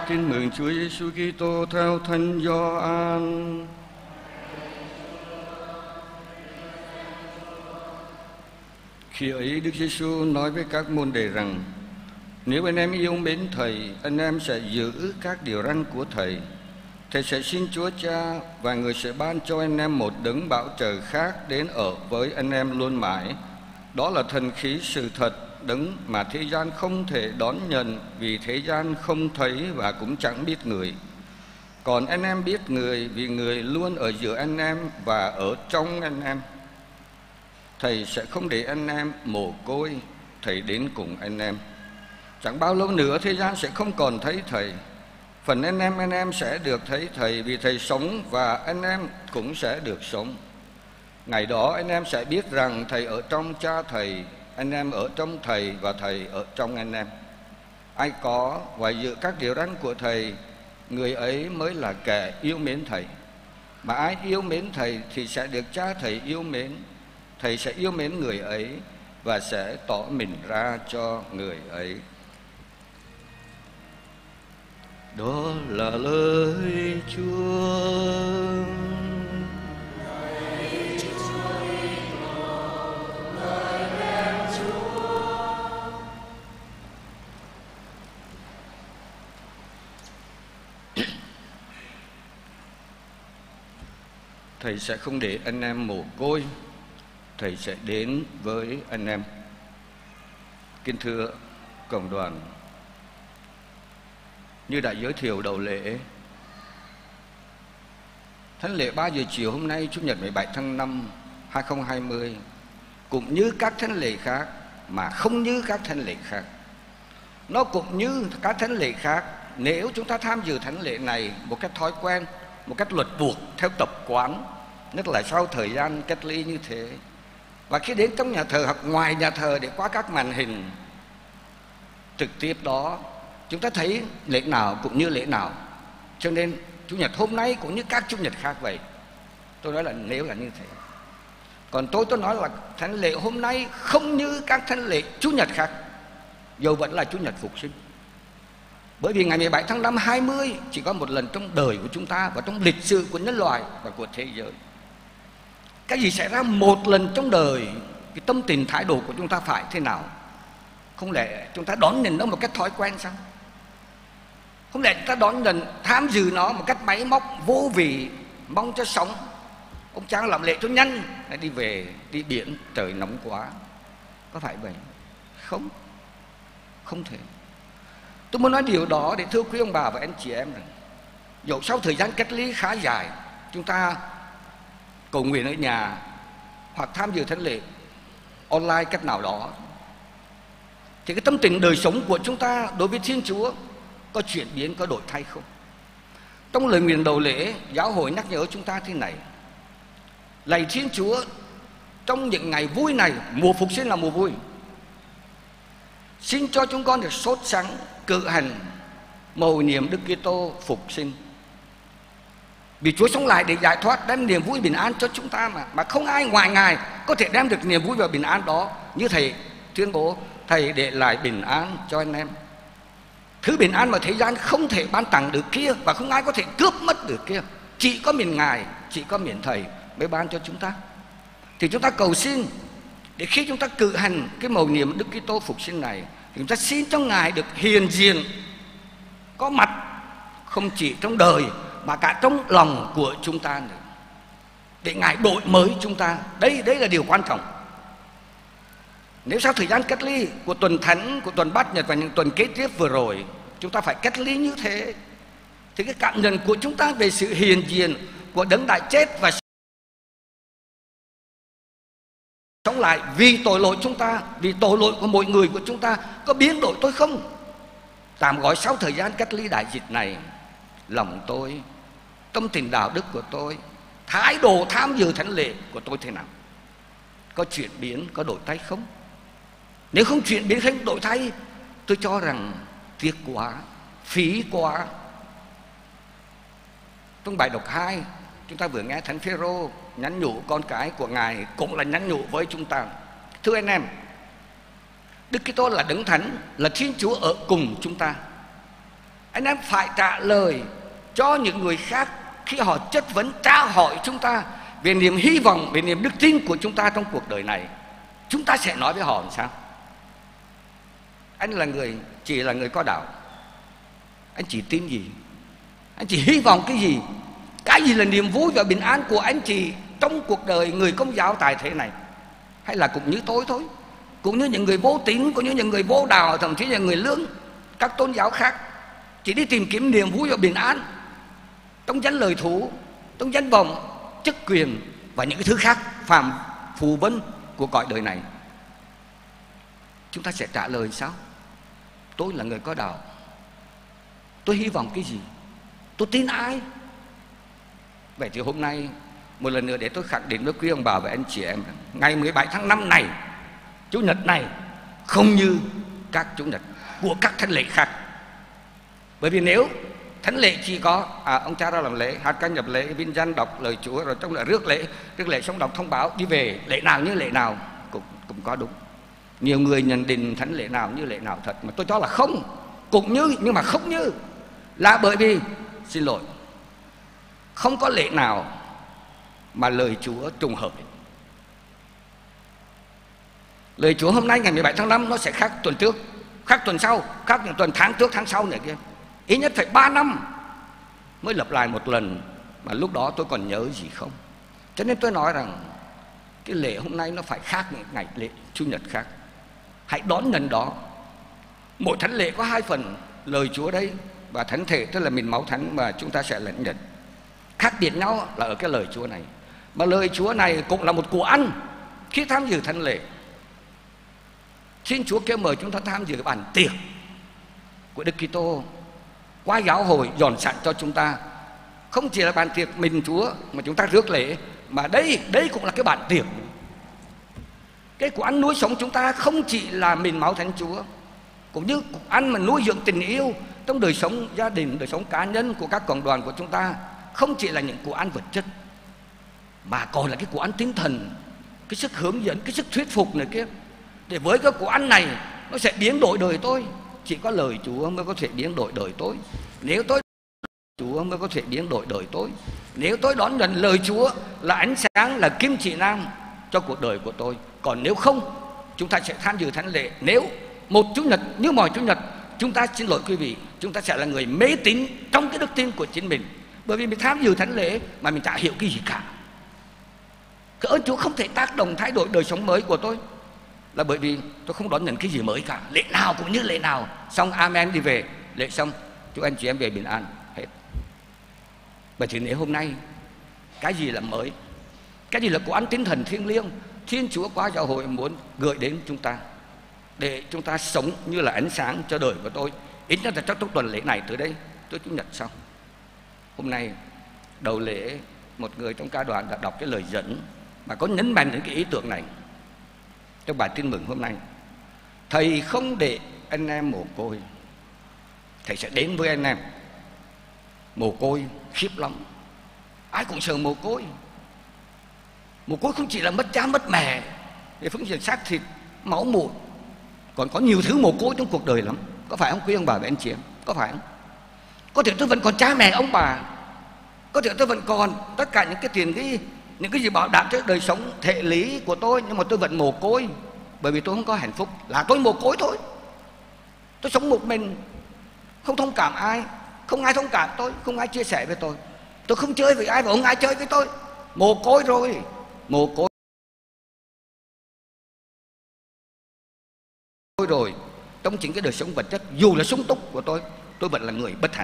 Tin mừng Chúa Giêsu Kitô theo Thánh Gioan. Khi ấy Đức Giêsu nói với các môn đệ rằng: nếu anh em yêu mến Thầy, anh em sẽ giữ các điều răn của Thầy. Thầy sẽ xin Chúa Cha và Người sẽ ban cho anh em một đấng bảo trợ khác đến ở với anh em luôn mãi. Đó là thần khí sự thật, đấng mà thế gian không thể đón nhận, vì thế gian không thấy và cũng chẳng biết Người. Còn anh em biết Người, vì Người luôn ở giữa anh em và ở trong anh em. Thầy sẽ không để anh em mồ côi, Thầy đến cùng anh em. Chẳng bao lâu nữa thế gian sẽ không còn thấy Thầy. Phần anh em sẽ được thấy Thầy, vì Thầy sống và anh em cũng sẽ được sống. Ngày đó anh em sẽ biết rằng Thầy ở trong Cha Thầy, anh em ở trong Thầy và Thầy ở trong anh em. Ai có và giữ các điều răn của Thầy, người ấy mới là kẻ yêu mến Thầy. Mà ai yêu mến Thầy thì sẽ được Cha Thầy yêu mến. Thầy sẽ yêu mến người ấy và sẽ tỏ mình ra cho người ấy. Đó là lời Chúa. Thầy sẽ không để anh em mồ côi, Thầy sẽ đến với anh em. Kính thưa cộng đoàn, như đã giới thiệu đầu lễ, thánh lễ 3 giờ chiều hôm nay, Chủ nhật 17 tháng 5, 2020, cũng như các thánh lễ khác mà không như các thánh lễ khác. Nó cũng như các thánh lễ khác, nếu chúng ta tham dự thánh lễ này một cách thói quen, một cách luật buộc, theo tập quán, nhất là sau thời gian cách ly như thế, và khi đến trong nhà thờ hoặc ngoài nhà thờ để qua các màn hình trực tiếp đó, chúng ta thấy lễ nào cũng như lễ nào. Cho nên Chủ nhật hôm nay cũng như các Chủ nhật khác vậy. Tôi nói là nếu là như thế. Còn tôi nói là thánh lễ hôm nay không như các thánh lễ Chủ nhật khác, dù vẫn là Chủ nhật phục sinh. Bởi vì ngày 17 tháng 5 20 chỉ có một lần trong đời của chúng ta và trong lịch sử của nhân loại và của thế giới. Cái gì xảy ra một lần trong đời, cái tâm tình thái độ của chúng ta phải thế nào? Không lẽ chúng ta đón nhận nó một cách thói quen sao? Không lẽ chúng ta đón nhận tham dự nó một cách máy móc vô vị, mong cho sống? Ông cha làm lễ cho nhanh, đi về đi biển, trời nóng quá. Có phải vậy? Không, không thể. Tôi muốn nói điều đó để thưa quý ông bà và anh chị em rằng, dẫu sau thời gian cách ly khá dài, chúng ta cầu nguyện ở nhà hoặc tham dự thánh lễ online cách nào đó, thì cái tâm tình đời sống của chúng ta đối với Thiên Chúa có chuyển biến, có đổi thay không? Trong lời nguyện đầu lễ, giáo hội nhắc nhở chúng ta thế này: lạy Thiên Chúa, trong những ngày vui này, mùa phục sinh là mùa vui, xin cho chúng con được sốt sắng cử hành mầu nhiệm Đức Kitô phục sinh. Vì Chúa sống lại để giải thoát, đem niềm vui bình an cho chúng ta mà không ai ngoài Ngài có thể đem được niềm vui và bình an đó. Như Thầy tuyên bố, Thầy để lại bình an cho anh em, thứ bình an mà thế gian không thể ban tặng được kia, và không ai có thể cướp mất được kia. Chỉ có mình Ngài, chỉ có mình Thầy mới ban cho chúng ta. Thì chúng ta cầu xin để khi chúng ta cử hành cái mầu nhiệm Đức Kitô phục sinh này, thì chúng ta xin cho Ngài được hiện diện, có mặt không chỉ trong đời mà cả trong lòng của chúng ta nữa, để Ngài đổi mới chúng ta. Đây là điều quan trọng. Nếu sau thời gian cách ly của tuần thánh, của tuần bát nhật và những tuần kế tiếp vừa rồi, chúng ta phải cách ly như thế, thì cái cảm nhận của chúng ta về sự hiện diện của đấng đã chết và sống lại vì tội lỗi chúng ta, vì tội lỗi của mỗi người của chúng ta, có biến đổi tôi không? Tạm gọi sau thời gian cách ly đại dịch này, lòng tôi, tâm tình đạo đức của tôi, thái độ tham dự thánh lễ của tôi thế nào? Có chuyển biến, có đổi thay không? Nếu không chuyển biến, không đổi thay, tôi cho rằng tiếc quá, phí quá. Trong bài đọc 2, chúng ta vừa nghe Thánh Phêrô nhắn nhủ con cái của Ngài, cũng là nhắn nhủ với chúng ta. Thưa anh em, Đức Kitô là đấng thánh, là Thiên Chúa ở cùng chúng ta. Anh em phải trả lời cho những người khác khi họ chất vấn tra hỏi chúng ta về niềm hy vọng, về niềm đức tin của chúng ta trong cuộc đời này. Chúng ta sẽ nói với họ làm sao? Anh là người, chỉ là người có đạo, anh chỉ tin gì? Anh chỉ hy vọng cái gì? Cái gì là niềm vui và bình an của anh chị trong cuộc đời người Công giáo tại thế này? Hay là cũng như tôi thôi, cũng như những người vô tín, cũng như những người vô đạo, thậm chí là người lương, các tôn giáo khác, chỉ đi tìm kiếm niềm vui và bình an trong danh lời thú, trong danh vọng, chức quyền và những cái thứ khác phàm phù vân của cõi đời này. Chúng ta sẽ trả lời sao? Tôi là người có đạo, tôi hy vọng cái gì? Tôi tin ai? Vậy thì hôm nay một lần nữa để tôi khẳng định với quý ông bà và anh chị em, ngày 17 tháng 5 này, Chủ nhật này không như các Chủ nhật của các thánh lễ khác. Bởi vì nếu thánh lễ chỉ có ông cha ra làm lễ, hát ca nhập lễ, vinh danh, đọc lời Chúa, rồi trong lại rước lễ xong đọc thông báo đi về, lễ nào như lễ nào cũng có đúng. Nhiều người nhận định thánh lễ nào như lễ nào thật, mà tôi cho là không, cũng như nhưng mà không như, là bởi vì xin lỗi, không có lễ nào mà lời Chúa trùng hợp. Lời Chúa hôm nay ngày 17 tháng 5 nó sẽ khác tuần trước, khác tuần sau, khác những tuần tháng trước, tháng sau nữa kia. Ít nhất phải 3 năm mới lặp lại một lần, mà lúc đó tôi còn nhớ gì không? Cho nên tôi nói rằng cái lễ hôm nay nó phải khác những ngày lễ Chủ nhật khác. Hãy đón nhận đó. Mỗi thánh lễ có 2 phần, lời Chúa đây và thánh thể, tức là mình máu thánh mà chúng ta sẽ lãnh nhận. Khác biệt nhau là ở cái lời Chúa này. Mà lời Chúa này cũng là một của ăn khi tham dự thánh lễ. Xin Chúa kêu mời chúng ta tham dự cái bàn tiệc của Đức Kitô qua giáo hội dọn sẵn cho chúng ta. Không chỉ là bàn tiệc mình Chúa mà chúng ta rước lễ, mà đây cũng là cái bàn tiệc. Cái của ăn nuôi sống chúng ta không chỉ là mình máu thánh Chúa, cũng như của ăn mà nuôi dưỡng tình yêu trong đời sống gia đình, đời sống cá nhân của các cộng đoàn của chúng ta. Không chỉ là những của ăn vật chất, mà còn là cái của ăn tinh thần, cái sức hướng dẫn, cái sức thuyết phục này kia. Để với cái của ăn này nó sẽ biến đổi đời tôi. Chỉ có lời Chúa mới có thể biến đổi đời tôi. Nếu tôi Chúa mới có thể biến đổi đời tôi. Nếu tôi đón nhận lời Chúa là ánh sáng, là kim chỉ nam cho cuộc đời của tôi. Còn nếu không, chúng ta sẽ tham dự thánh lễ. Nếu một Chủ nhật như mọi Chủ nhật, chúng ta, xin lỗi quý vị, chúng ta sẽ là người mê tín trong cái đức tin của chính mình. Bởi vì mình tham dự thánh lễ mà mình chả hiểu cái gì cả. Cái ơn Chúa không thể tác động thay đổi đời sống mới của tôi, là bởi vì tôi không đón nhận cái gì mới cả. Lễ nào cũng như lễ nào, xong amen đi về, lễ xong chúc anh chị em về bình an, hết. Bởi vì nếu hôm nay cái gì là mới, cái gì là của ăn tinh thần thiêng liêng, Thiên Chúa qua giáo hội muốn gửi đến chúng ta, để chúng ta sống như là ánh sáng cho đời của tôi. Ít nhất là trong tuần lễ này tới đây, tôi Chủ nhật xong. Hôm nay đầu lễ, một người trong ca đoàn đã đọc cái lời dẫn mà có nhấn mạnh đến cái ý tưởng này trong bài tin mừng hôm nay. Thầy không để anh em mồ côi, Thầy sẽ đến với anh em. Mồ côi khiếp lắm, ai cũng sợ mồ côi. Mồ côi không chỉ là mất cha mất mẹ, để phương diện xác thịt, máu mủ, còn có nhiều thứ mồ côi trong cuộc đời lắm. Có phải không quý ông bà và anh chị em? Có phải không? Có thể tôi vẫn còn cha mẹ ông bà, có thể tôi vẫn còn tất cả những cái tiền những cái gì bảo đảm cho đời sống thể lý của tôi, nhưng mà tôi vẫn mồ côi, bởi vì tôi không có hạnh phúc, là tôi mồ côi thôi. Tôi sống một mình, không thông cảm ai, không ai thông cảm tôi, không ai chia sẻ với tôi không chơi với ai và không ai chơi với tôi. Mồ côi rồi, mồ côi rồi. Trong chính cái đời sống vật chất, dù là sung túc của tôi vẫn là người bất hạnh.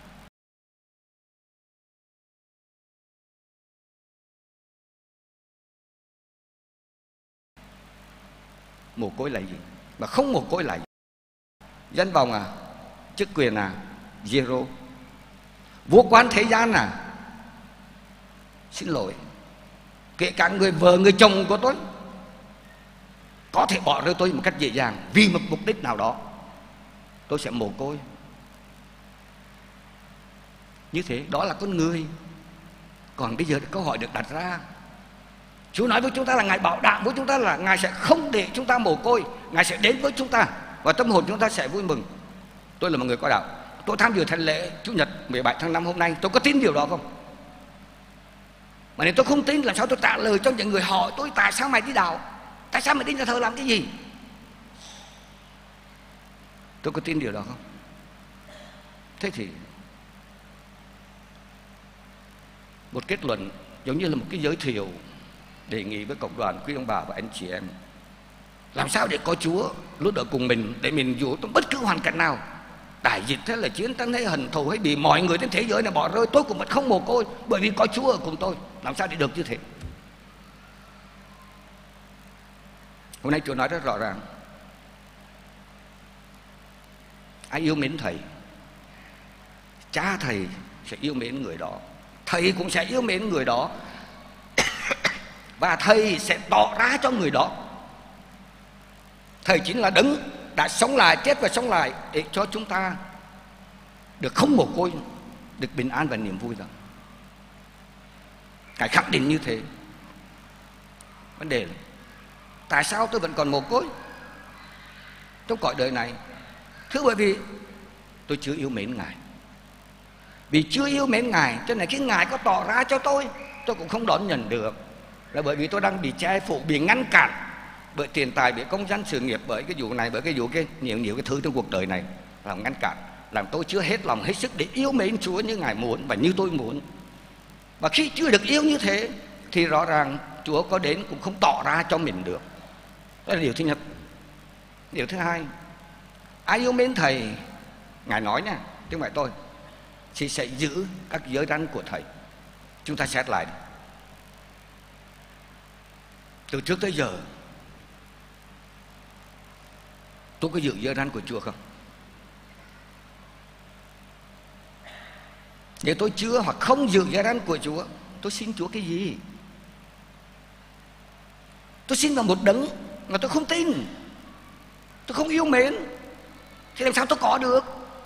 Mồ côi là gì? Mà không mồ côi là gì? Danh vọng à? Chức quyền à? Zero. Vua quan thế gian à? Xin lỗi, kể cả người vợ, người chồng của tôi có thể bỏ rơi tôi một cách dễ dàng vì một mục đích nào đó, tôi sẽ mồ côi. Như thế đó là con người. Còn bây giờ câu hỏi được đặt ra, Chúa nói với chúng ta là Ngài bảo đảm với chúng ta là Ngài sẽ không để chúng ta mồ côi, Ngài sẽ đến với chúng ta và tâm hồn chúng ta sẽ vui mừng. Tôi là một người có đạo, tôi tham dự thánh lễ Chủ nhật 17 tháng 5 hôm nay, tôi có tin điều đó không? Mà nếu tôi không tin, làm sao tôi trả lời cho những người hỏi tôi tại sao mày đi đạo, tại sao mày đi nhà thờ làm cái gì? Tôi có tin điều đó không? Thế thì một kết luận giống như là một cái giới thiệu đề nghị với cộng đoàn, quý ông bà và anh chị em, làm sao để có Chúa luôn ở cùng mình, để mình dù trong bất cứ hoàn cảnh nào, đại dịch hay là chiến tranh hay hận thù hay bị mọi người trên thế giới này bỏ rơi, tôi cũng vẫn không mồ côi, bởi vì có Chúa ở cùng tôi. Làm sao để được như thế? Hôm nay Chúa nói rất rõ ràng, ai yêu mến Thầy, Cha Thầy sẽ yêu mến người đó, Thầy cũng sẽ yêu mến người đó và Thầy sẽ tỏ ra cho người đó. Thầy chính là Đấng đã sống lại, chết và sống lại để cho chúng ta được không mồ côi, được bình an và niềm vui rằng Ngài khẳng định như thế. Vấn đề là tại sao tôi vẫn còn mồ côi trong cõi đời này? Thưa bởi vì tôi chưa yêu mến Ngài. Vì chưa yêu mến Ngài cho nên khi Ngài có tỏ ra cho tôi cũng không đón nhận được. Là bởi vì tôi đang bị che phủ, bị ngăn cản bởi tiền tài, bởi công danh sự nghiệp, bởi cái vụ này, bởi cái vụ cái nhiều cái thứ trong cuộc đời này, làm ngăn cản, làm tôi chưa hết lòng hết sức để yêu mến Chúa như Ngài muốn và như tôi muốn. Và khi chưa được yêu như thế thì rõ ràng Chúa có đến cũng không tỏ ra cho mình được. Đó là điều thứ nhất. Điều thứ hai, ai yêu mến Thầy, Ngài nói nha, chứ không phải tôi, thì sẽ giữ các giới răn của Thầy. Chúng ta xét lại đi. Từ trước tới giờ tôi có giữ giới răn của Chúa không? Nếu tôi chưa hoặc không giữ giới răn của Chúa, tôi xin Chúa cái gì? Tôi xin vào một Đấng mà tôi không tin, tôi không yêu mến, thì làm sao tôi có được?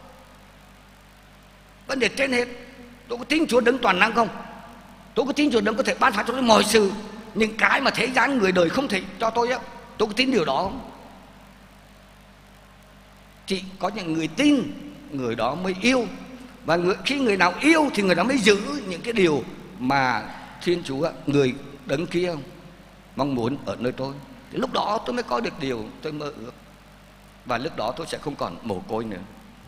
Vấn đề trên hết, tôi có tin Chúa Đấng toàn năng không? Tôi có tin Chúa Đấng có thể ban phát cho tôi mọi sự, những cái mà thế gian người đời không thể cho tôi á, tôi có tin điều đó không? Chỉ có những người tin, người đó mới yêu. Và khi người nào yêu thì người đó mới giữ những cái điều mà Thiên Chúa, người Đấng kia mong muốn ở nơi tôi. Thì lúc đó tôi mới có được điều tôi mơ ước, và lúc đó tôi sẽ không còn mồ côi nữa.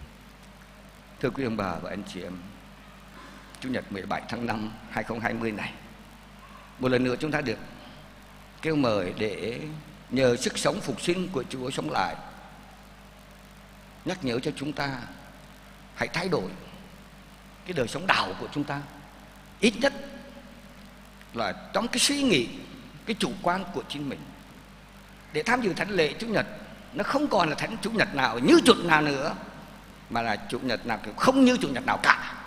Thưa quý ông bà và anh chị em, Chủ nhật 17 tháng 5 2020 này, một lần nữa chúng ta được kêu mời để nhờ sức sống phục sinh của Chúa sống lại, nhắc nhở cho chúng ta hãy thay đổi cái đời sống đạo của chúng ta, ít nhất là trong cái suy nghĩ, cái chủ quan của chính mình, để tham dự thánh lễ Chủ nhật nó không còn là thánh Chủ nhật nào như Chủ nhật nào nữa, mà là Chủ nhật nào không như Chủ nhật nào cả,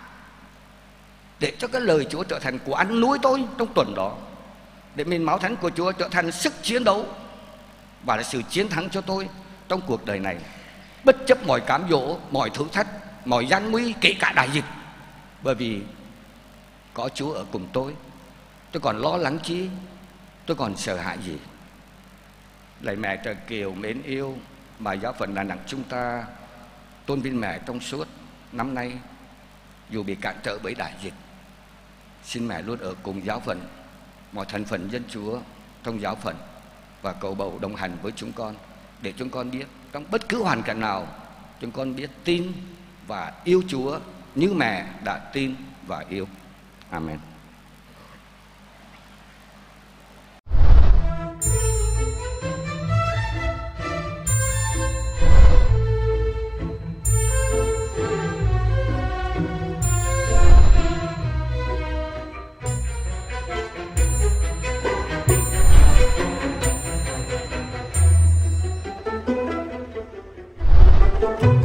để cho cái lời Chúa trở thành của ăn nuôi tôi trong tuần đó, để mình máu thánh của Chúa trở thành sức chiến đấu và là sự chiến thắng cho tôi trong cuộc đời này, bất chấp mọi cám dỗ, mọi thử thách, mọi gian nguy, kể cả đại dịch. Bởi vì có Chúa ở cùng tôi còn lo lắng chi, tôi còn sợ hãi gì? Lạy Mẹ Trời Kiều mến yêu, mà giáo phận Đà Nẵng chúng ta tôn vinh Mẹ trong suốt năm nay, dù bị cản trở bởi đại dịch. Xin Mẹ luôn ở cùng giáo phận, mọi thành phần dân Chúa trong giáo phận, và cầu bầu đồng hành với chúng con, để chúng con biết trong bất cứ hoàn cảnh nào chúng con biết tin và yêu Chúa như Mẹ đã tin và yêu. Amen. Thank you.